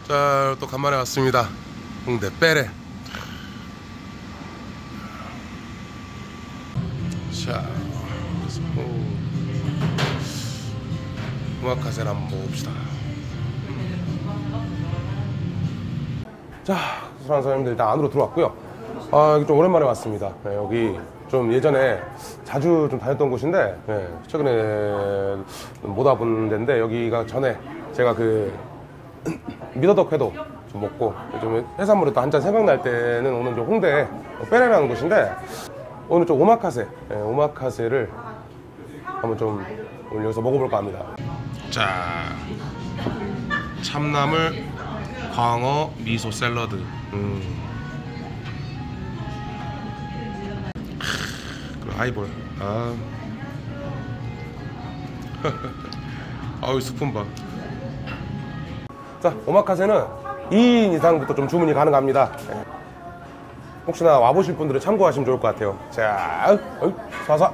자, 또 간만에 왔습니다. 홍대 빼레. 자, 오마카세를 한번 먹어봅시다. 자, 수상한 사장님들 일단 안으로 들어왔고요. 여기 좀 오랜만에 왔습니다. 네, 여기 좀 예전에 자주 좀 다녔던 곳인데, 네, 최근에 못 와본 데인데, 여기가 전에 제가 그 미더덕 회도 좀 먹고 좀 해산물이 또 한잔 생각날 때는 오늘 좀 홍대 빼레라는 곳인데, 오늘 좀 오마카세, 네, 오마카세를 한번 좀 오늘 여기서 먹어볼까 합니다. 자, 참나물 광어 미소 샐러드. 그리고 하이볼. 아우, 스푼 봐. 자, 오마카세는 2인 이상부터 좀 주문이 가능합니다. 혹시나 와보실 분들은 참고하시면 좋을 것 같아요. 자, 사사.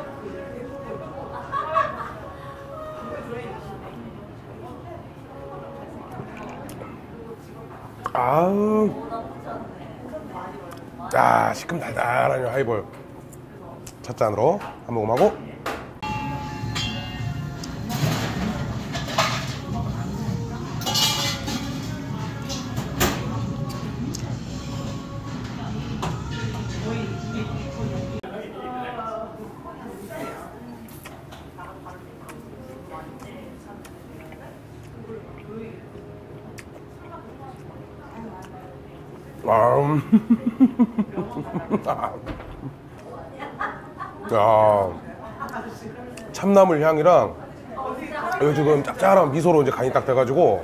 아우, 자, 시큼달달한 하이볼 첫 잔으로 한 모금하고. 야, 참나물 향이랑 여기 지금 짭짤한 미소로 이제 간이 딱 돼가지고,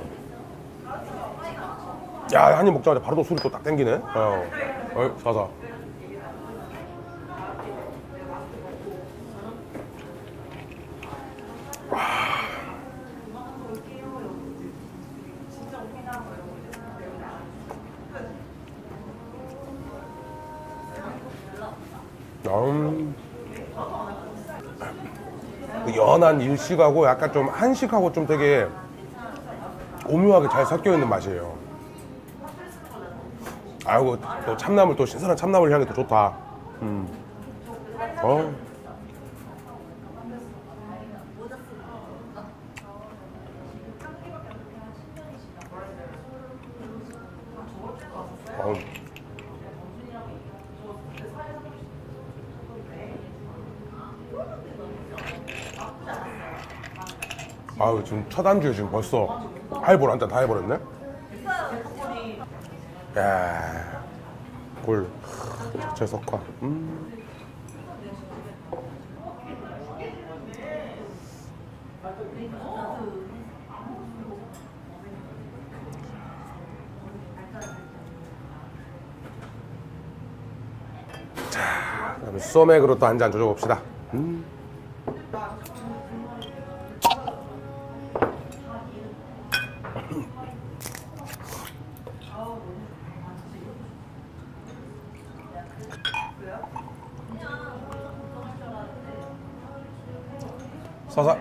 야, 한 입 먹자마자 바로 또 술이 또 딱 땡기네. 사사. 연한 일식하고 약간 좀 한식하고 좀 되게 오묘하게 잘 섞여있는 맛이에요. 아이고, 또 참나물, 또 신선한 참나물 향이 또 좋다. 아유, 지금 첫 안주에 지금 벌써 하이볼 한 잔 다 해버렸네. 야, 골 자체 석화. 자, 그다음에 소맥으로 또 한 잔 조져봅시다. 사사.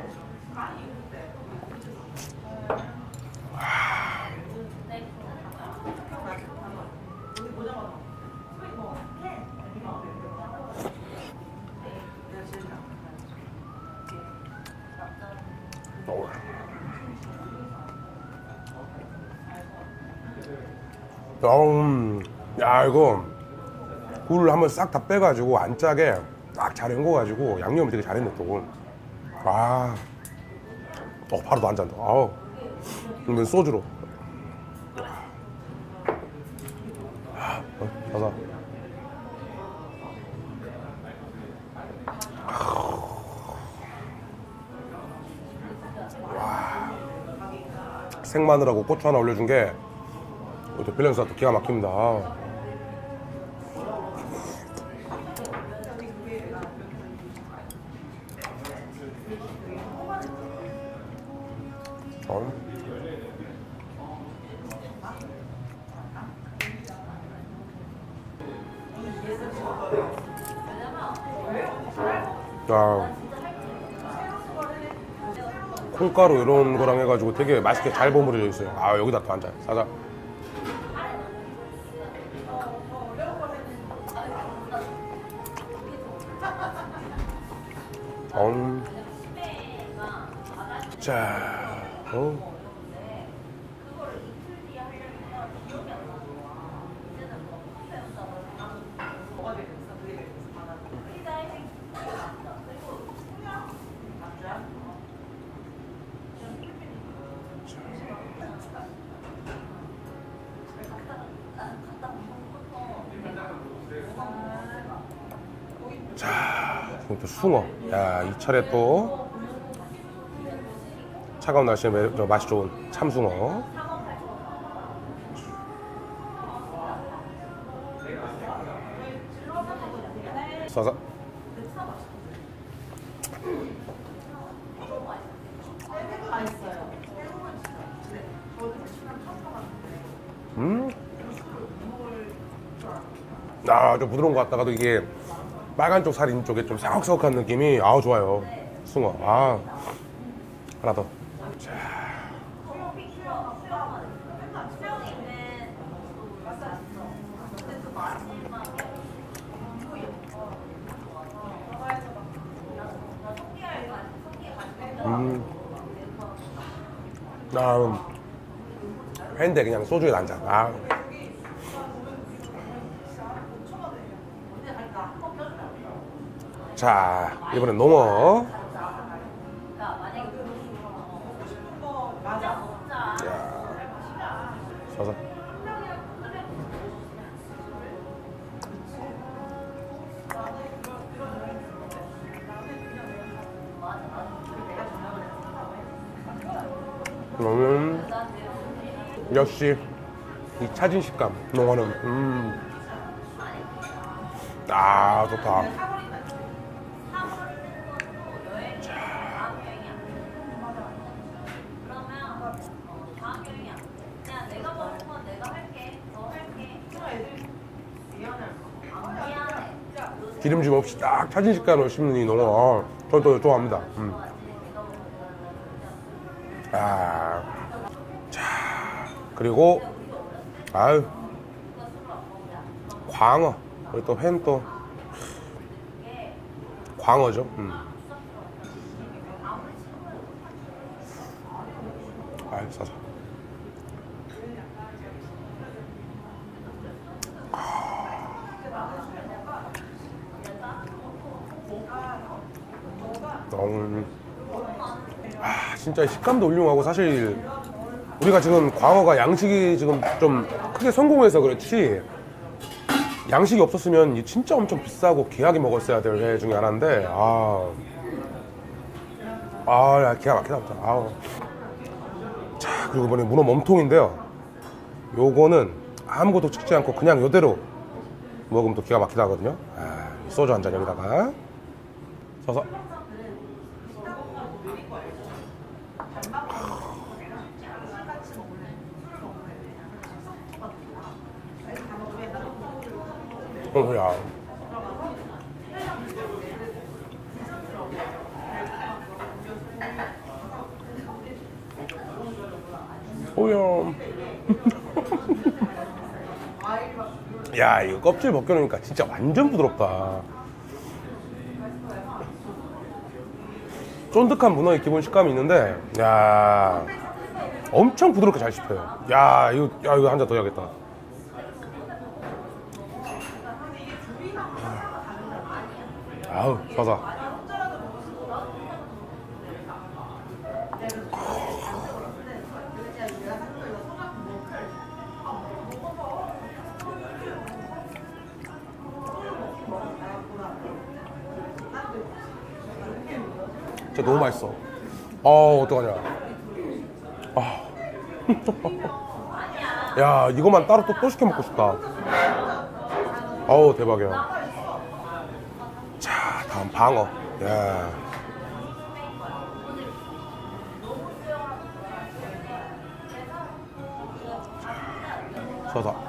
야, 이거 굴을 한번 싹 다 빼가지고 안 짜게 딱 잘 헹궈가지고 양념을 되게 잘했네 또. 바로 또 한 잔 더. 아우, 이건 소주로. 가자. 생마늘하고 고추 하나 올려준 게 또 밸런스가 또 기가 막힙니다. 콩가루 이런 거랑 해가지고 되게 맛있게 잘 버무려져 있어요. 아, 여기다 또 한 잔 사자. 자, 그리고 또 숭어. 야, 이 차례 또 차가운 날씨에 맛이 좋은 참숭어. 써서. 아, 좀 부드러운 것 같다가도 이게 빨간 쪽 살 있는 쪽에 좀 사각사각한 느낌이 아우 좋아요. 숭어. 아, 하나 더. 자. 회인데 그냥 소주에 한 잔. 아. 자, 이번엔 농어. 써서. 그러면 역시 이 차진 식감 농어는 아, 좋다. 기름짐 없이 딱 차진 식감으로 씹는 이 농어, 저 또 좋아합니다. 아, 자, 그리고 아유, 광어. 그리고 또 회는 또 광어죠. 아유, 싸서. 아, 진짜 식감도 훌륭하고, 사실 우리가 지금 광어가 양식이 지금 좀 크게 성공해서 그렇지, 양식이 없었으면 진짜 엄청 비싸고 귀하게 먹었어야 될 회 중에 하나인데, 야, 기가 막히다. 자, 그리고 이번에 문어 몸통인데요, 요거는 아무것도 찍지 않고 그냥 요대로 먹으면 또 기가 막히다 하거든요. 소주 한 잔 여기다가 써서. 야. 오염. 야, 이거 껍질 벗겨놓으니까 진짜 완전 부드럽다. 쫀득한 문어의 기본 식감이 있는데, 야, 엄청 부드럽게 잘 씹혀요. 야, 이거 한 잔 더 해야겠다. 아우, 좋아서. 진짜 너무 맛있어. 어떡하냐. 야, 이거만 따로 또 시켜 먹고 싶다. 어우, 대박이야. 자, 다음 방어. 야. 서서.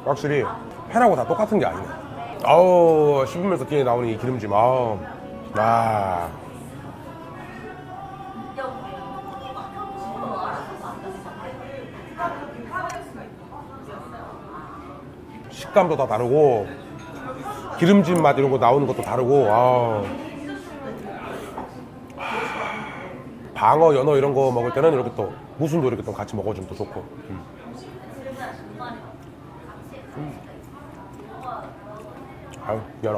확실히 회라고 다 똑같은 게 아니네. 아우, 씹으면서 뒤에 나오는 이 기름짐. 아우. 아. 식감도 다 다르고 기름진 맛 이런 거 나오는 것도 다르고. 아우. 방어, 연어 이런 거 먹을 때는 이렇게 또 무순도 이렇게 또 같이 먹어주면 또 좋고. 아유, 연어.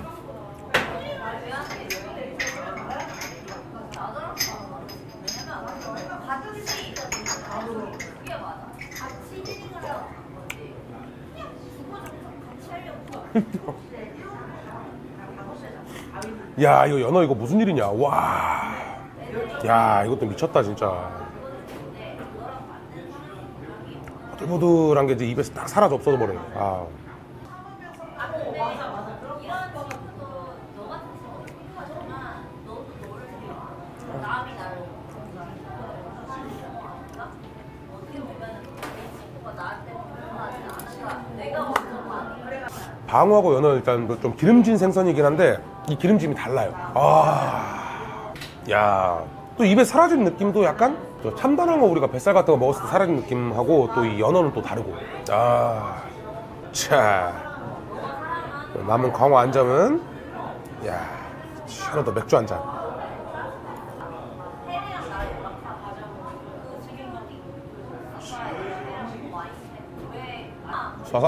야, 이거 연어 이거 무슨 일이냐. 와. 야, 이것도 미쳤다 진짜. 보들보들한 게 이제 입에서 딱 사라져 없어져 버려요. 아. 방어하고 연어 일단 좀 기름진 생선이긴 한데 이 기름짐이 달라요. 아, 야, 또 입에 사라지는 느낌도 약간 또 참다랑어 우리가 뱃살 같은 거 먹었을 때 사라지는 느낌하고 또 이 연어는 또 다르고. 아, 차. 남은 광어 한 점은 야, 시원하다 맥주 한 잔. 쏴서.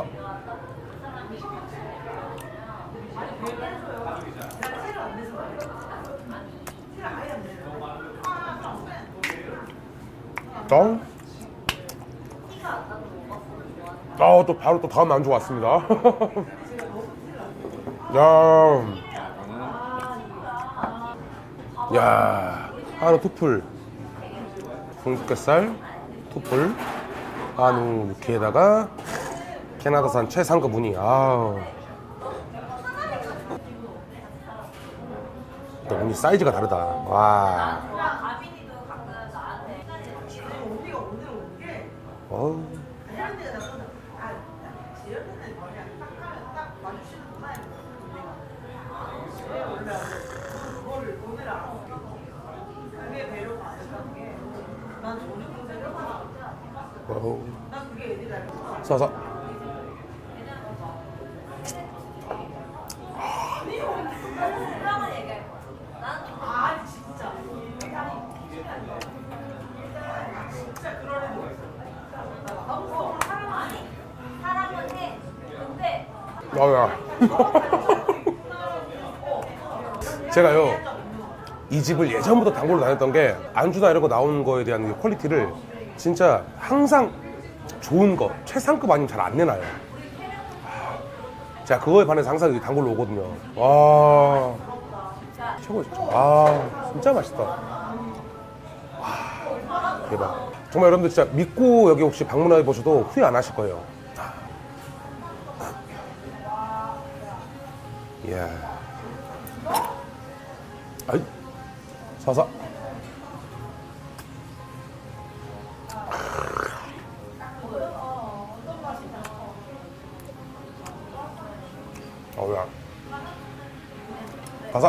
똥. 또 바로 또 다음 안주 왔습니다. 야, 한우 투풀, 풍주깨살, 투풀, 한우 육회에다가 캐나다산 최상급 우니. 아우, 또 우니 사이즈가 다르다. 와. 어우. 어우. 서서. 어우야. 제가요 이 집을 예전부터 단골로 다녔던 게 안주나 이런 거 나오는 거에 대한 퀄리티를 진짜 항상 좋은 거 최상급 아니면 잘 안 내놔요. 제가 그거에 반해서 항상 단골로 오거든요. 와, 최고 진짜. 아, 진짜 맛있다. 와, 대박. 정말 여러분들 진짜 믿고 여기 혹시 방문해 보셔도 후회 안 하실 거예요. 이야. 아이, 서서. 어우야. 가서.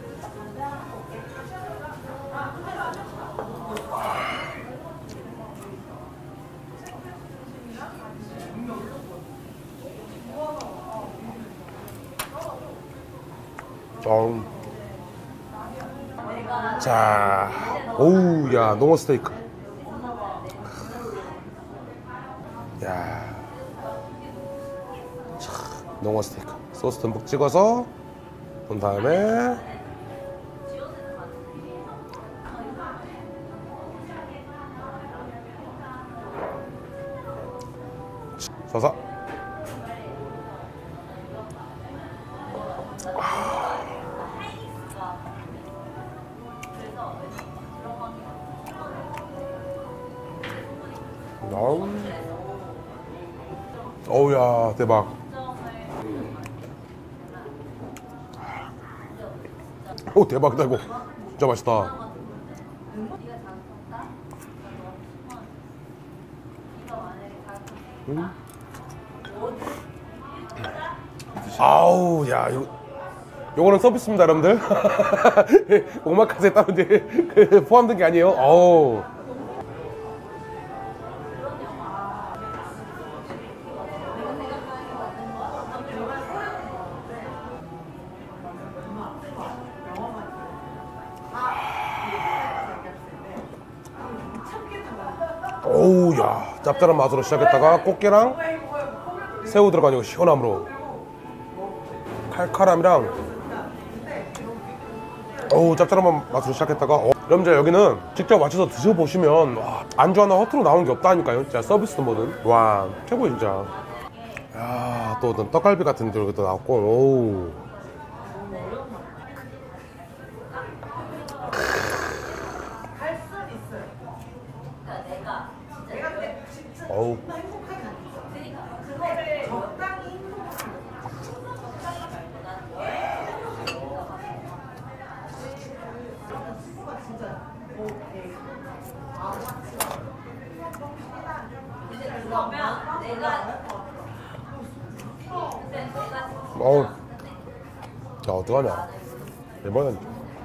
자, 오우, 야, 농어 스테이크. 야, 농어 스테이크. 소스 듬뿍 찍어서 본 다음에 서서. 어우야, 대박. 오, 대박이다 이거. 진짜 맛있다. 아우, 야, 요거는 서비스입니다, 여러분들. 오마카세 따로 이제 포함된 게 아니에요. 어우. 오우, 야, 짭짤한 맛으로 시작했다가 꽃게랑 새우 들어가니까 시원함으로 칼칼함이랑 어우, 짭짤한 맛으로 시작했다가 여러분들 여기는 직접 와셔서 드셔보시면 와, 안주 하나 허투루 나오는 게 없다니까요. 진짜 서비스도 뭐든 와 최고 진짜. 야, 또 어떤 떡갈비 같은 데 또 나왔고 오우. 어우. 어우. 야, 어떡하냐. 대박이다.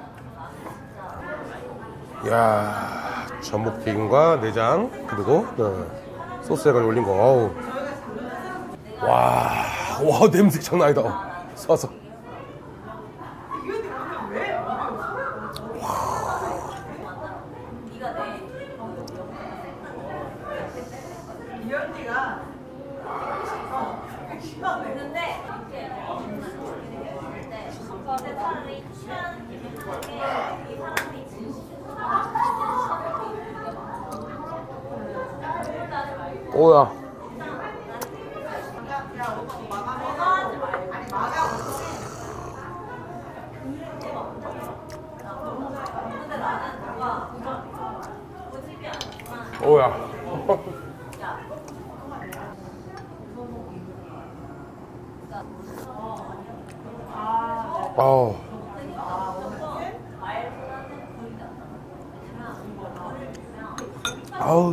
이야, 전복튀김과 내장, 그리고 소스에 올린 거. 어우. 와, 냄새 장난 아니다. 쏴서. 오야. 오야. 아우. 아우.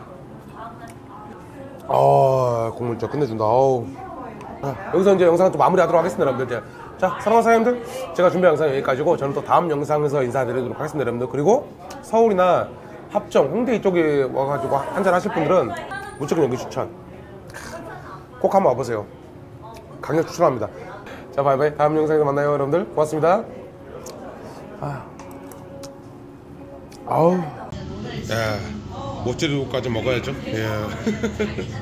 아, 국물 진짜 끝내준다. 아우. 여기서 이제 영상 좀 마무리하도록 하겠습니다, 여러분들. 자, 사랑하는 사장님들, 제가 준비한 영상은 여기까지고 저는 또 다음 영상에서 인사드리도록 하겠습니다, 여러분들. 그리고 서울이나 합정, 홍대 이쪽에 와가지고 한잔 하실 분들은 무조건 여기 추천. 꼭 한번 와보세요. 강력 추천합니다. 자, 바이바이. 다음 영상에서 만나요, 여러분들. 고맙습니다. 아우. 야, 모찌리고까지 먹어야죠. 예.